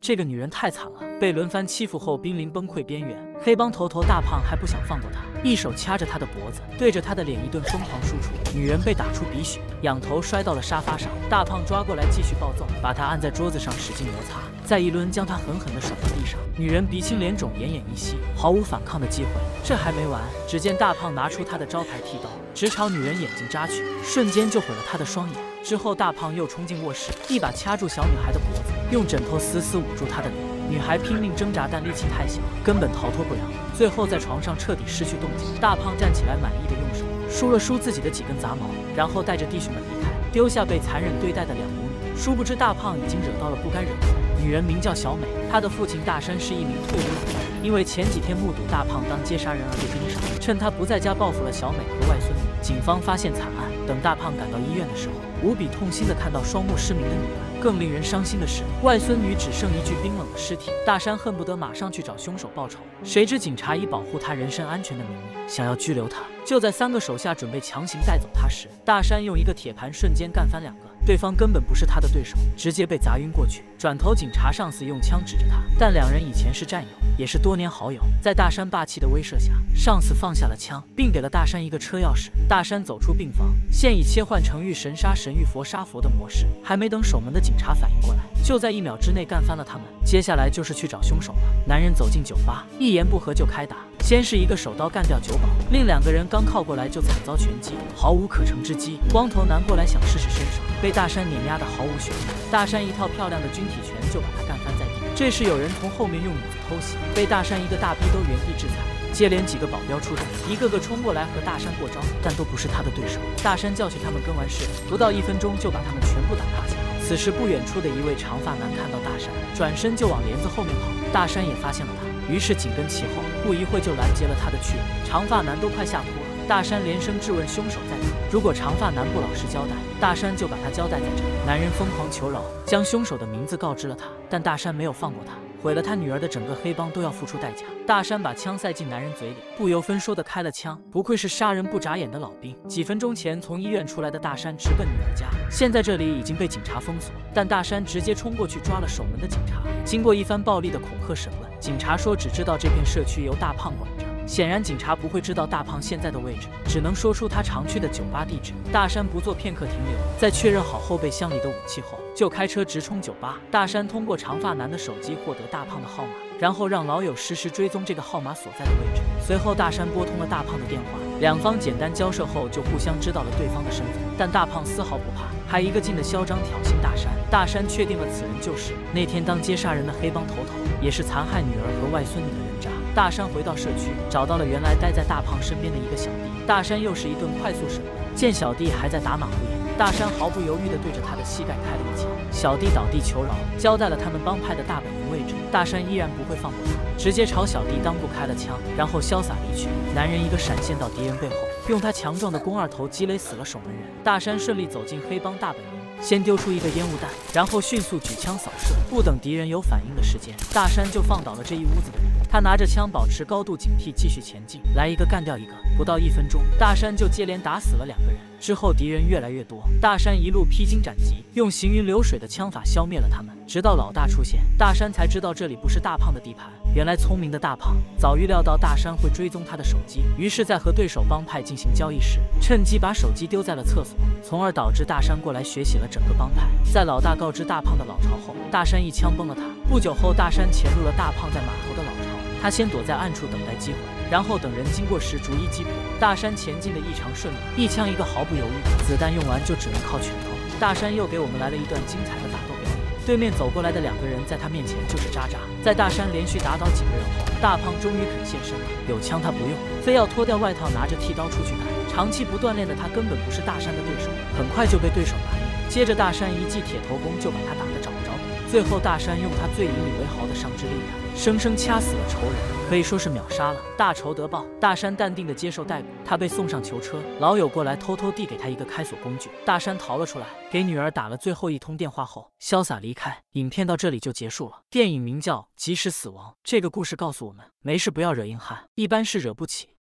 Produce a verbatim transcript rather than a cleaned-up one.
这个女人太惨了，被轮番欺负后濒临崩溃边缘。黑帮头头大胖还不想放过她，一手掐着她的脖子，对着她的脸一顿疯狂输出。女人被打出鼻血，仰头摔到了沙发上。大胖抓过来继续暴揍，把她按在桌子上使劲摩擦，再一抡将她狠狠地甩到地上。女人鼻青脸肿，奄奄一息，毫无反抗的机会。这还没完，只见大胖拿出他的招牌剃刀，直朝女人眼睛扎去，瞬间就毁了她的双眼。之后大胖又冲进卧室，一把掐住小女孩的脖子，用枕头死死捂住她的脸。女孩拼命挣扎，但力气太小，根本逃脱不了。最后在床上彻底失去动静。大胖站起来，满意的用手梳了梳自己的几根杂毛，然后带着弟兄们离开，丢下被残忍对待的两母女。殊不知大胖已经惹到了不该惹的人。女人名叫小美，她的父亲大山是一名退伍警员，因为前几天目睹大胖当街杀人而被盯上，趁他不在家报复了小美和外孙女。警方发现惨案，等大胖赶到医院的时候，无比痛心的看到双目失明的女儿。更令人伤心的是，外孙女只剩一具冰冷的尸体。大山恨不得马上去找凶手报仇，谁知警察以保护他人身安全的名义，想要拘留他。就在三个手下准备强行带走他时，大山用一个铁盘瞬间干翻两个，对方根本不是他的对手，直接被砸晕过去。转头，警察上司用枪指着他，但两人以前是战友，也是多年好友。在大山霸气的威慑下，上司放下了枪，并给了大山一个车钥匙。大山走出病房，现已切换成遇神杀神遇佛杀佛的模式，还没等守门的警察反应过来，就在一秒之内干翻了他们。接下来就是去找凶手了。男人走进酒吧，一言不合就开打。先是一个手刀干掉酒保，另两个人刚靠过来就惨遭拳击，毫无可乘之机。光头男过来想试试身手，被大山碾压得毫无悬念。大山一套漂亮的军体拳就把他干翻在地。这时有人从后面用椅子偷袭，被大山一个大逼兜原地制裁。接连几个保镖出动，一个个冲过来和大山过招，但都不是他的对手。大山教训他们跟完事，不到一分钟就把他们全部打趴下。此时不远处的一位长发男看到大山，转身就往帘子后面跑。大山也发现了他，于是紧跟其后，不一会就拦截了他的去路。长发男都快吓哭了。大山连声质问凶手在哪，如果长发男不老实交代，大山就把他交代在这。男人疯狂求饶，将凶手的名字告知了他，但大山没有放过他。毁了他女儿的整个黑帮都要付出代价。大山把枪塞进男人嘴里，不由分说的开了枪。不愧是杀人不眨眼的老兵。几分钟前从医院出来的大山直奔女儿家，现在这里已经被警察封锁，但大山直接冲过去抓了守门的警察。经过一番暴力的恐吓审问，警察说只知道这片社区由大胖管着。显然警察不会知道大胖现在的位置，只能说出他常去的酒吧地址。大山不做片刻停留，在确认好后备箱里的武器后，就开车直冲酒吧。大山通过长发男的手机获得大胖的号码，然后让老友实时追踪这个号码所在的位置。随后大山拨通了大胖的电话，两方简单交涉后就互相知道了对方的身份。但大胖丝毫不怕，还一个劲的嚣张挑衅大山。大山确定了此人就是那天当街杀人的黑帮头头，也是残害女儿和外孙女的人渣。大山回到社区，找到了原来待在大胖身边的一个小弟。大山又是一顿快速审问，见小弟还在打马虎眼，大山毫不犹豫地对着他的膝盖开了一枪。小弟倒地求饶，交代了他们帮派的大本营位置。大山依然不会放过他，直接朝小弟裆部开了枪，然后潇洒离去。男人一个闪现到敌人背后，用他强壮的肱二头击勒死了守门人。大山顺利走进黑帮大本营，先丢出一个烟雾弹，然后迅速举枪扫射。不等敌人有反应的时间，大山就放倒了这一屋子的人。他拿着枪保持高度警惕，继续前进，来一个干掉一个。不到一分钟，大山就接连打死了两个人。之后敌人越来越多，大山一路披荆斩棘，用行云流水的枪法消灭了他们。直到老大出现，大山才知道这里不是大胖的地盘。原来聪明的大胖早预料到大山会追踪他的手机，于是在和对手帮派进行交易时，趁机把手机丢在了厕所，从而导致大山过来学习了整个帮派。在老大告知大胖的老巢后，大山一枪崩了他。不久后，大山潜入了大胖在码头的老巢，他先躲在暗处等待机会，然后等人经过时逐一击破。大山前进的异常顺利，一枪一个毫不犹豫，子弹用完就只能靠拳头。大山又给我们来了一段精彩的打斗表演。对面走过来的两个人在他面前就是渣渣。在大山连续打倒几个人后，大胖终于肯现身了。有枪他不用，非要脱掉外套拿着剃刀出去打。长期不锻炼的他根本不是大山的对手，很快就被对手打晕。接着大山一记铁头功就把他打得找不着北。最后大山用他最引以为豪的上肢力量，生生掐死了仇人，可以说是秒杀了。大仇得报，大山淡定地接受逮捕，他被送上囚车。老友过来偷偷递给他一个开锁工具，大山逃了出来，给女儿打了最后一通电话后，潇洒离开。影片到这里就结束了。电影名叫《及时死亡》，这个故事告诉我们，没事不要惹硬汉，一般是惹不起。